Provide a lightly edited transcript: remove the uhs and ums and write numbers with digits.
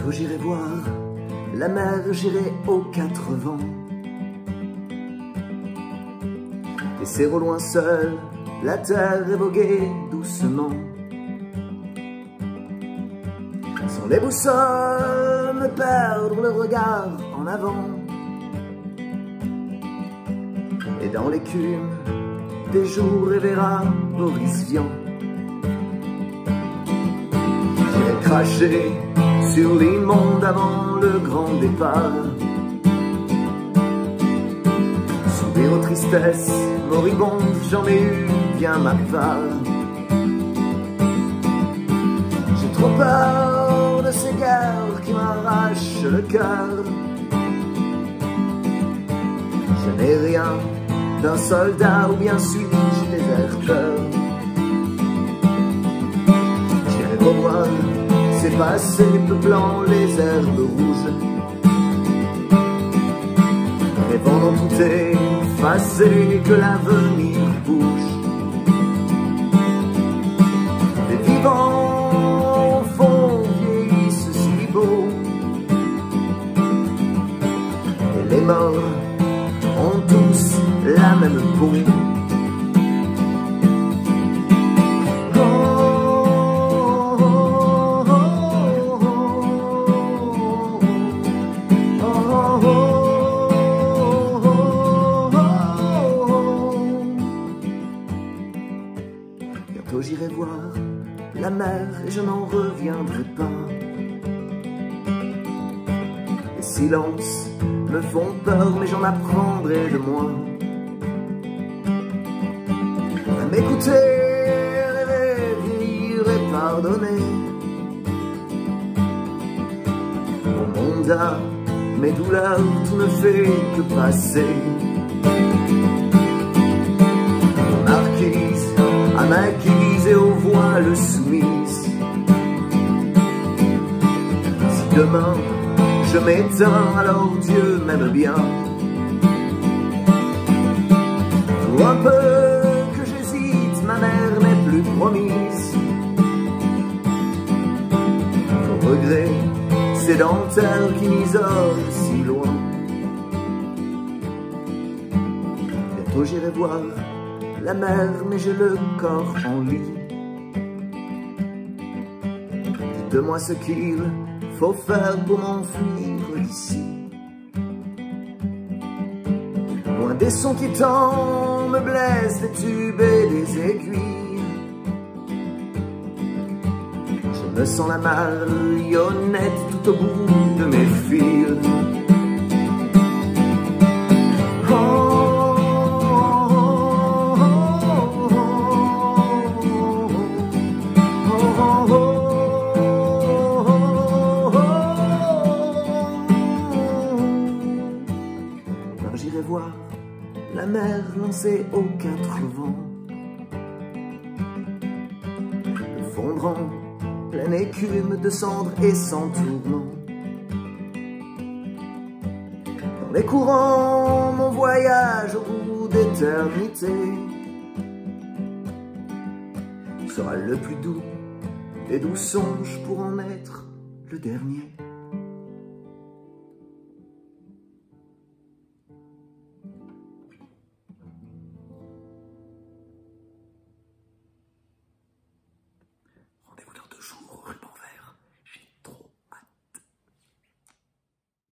Bientôt j'irai voir la mer, j'irai aux quatre vents. Laisser au loin seul la terre et voguer doucement. Sans les boussoles me perdre le regard en avant. Et dans l'écume des jours révéra Boris Vian. J'irai cracher sur l'immonde avant le grand départ. Sourire aux tristesses moribondes, j'en ai eu bien ma part. J'ai trop peur de ces guerres qui m'arrachent le cœur. Je n'ai rien d'un soldat, ou bien suis-je déserteur. J'irai revoir ces passés peuplant les herbes rouges, rêvant dans tout effacé que l'avenir bouge. Les vivants au fond vieillissent si beaux, et les morts ont tous la même peau. Bientôt j'irai voir la mer et je n'en reviendrai pas. Les silences me font peur, mais j'en apprendrai de moi. À m'écouter, rêver, vivre et pardonner. Au monde à mes douleurs, tout ne fait que passer. Marquise à ma guise et aux voiles soumises. Si demain je m'éteins, alors Dieu m'aime bien. Pour un peu que j'hésite, ma mère n'est plus promise. Pour regret sédentaire qui m'isole si loin. Bientôt j'irai voir la mer, mais j'ai le corps en lit. Dites-moi ce qu'il faut faire pour m'enfuir d'ici. Loin des sons qui tant me blessent, des tubes et des aiguilles. Je me sens la marionnette tout au bout de mes fils. J'irai voir la mer lancée aux quatre vents, fondre en pleine écume de cendres et sans tourment. Dans les courants, mon voyage au bout d'éternité sera le plus doux des doux songes pour en être le dernier.